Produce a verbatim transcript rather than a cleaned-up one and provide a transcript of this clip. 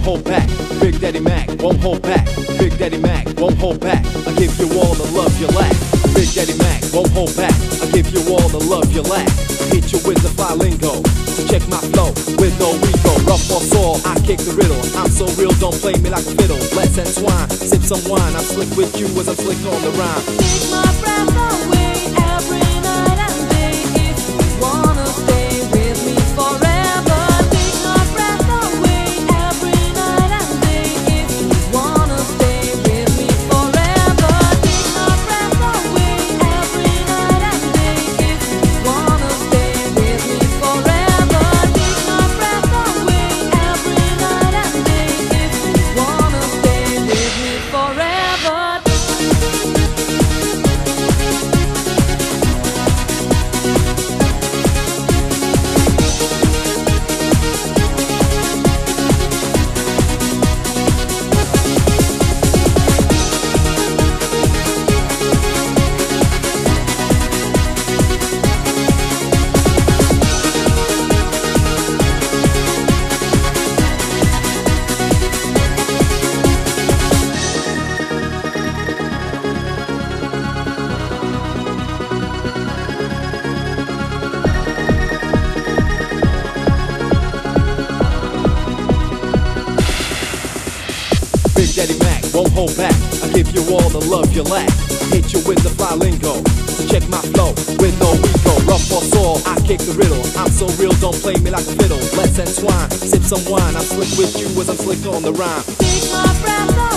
hold back. Big Daddy Mac won't hold back. Big Daddy Mac won't hold back. I give you all the love you lack. Big Daddy Mac won't hold back. I give you all the love you lack. Hit you with the fly lingo. So check my flow with no ego. Rough or sore, I kick the riddle. I'm so real, don't play me like a fiddle. Let's entwine, sip some wine. I'm slick with you as I'm slick on the rhyme. Take my breath away every night and day. If you wanna stay with me forever. Take my breath away every night and day. If you wanna stay with me forever. Take my breath away every night and day. If you wanna stay with me forever. Take my breath away every night and day. If you wanna stay with me forever. Big Daddy Mac won't hold back. I give you all the love you lack. Hit you with the fly lingo. So check my flow with no ego. Rough or sore, I kick the riddle. I'm so real, don't play me like a fiddle. Let's entwine, sip some wine. I'm slick with you as I'm slick on the rhyme. Take my breath away.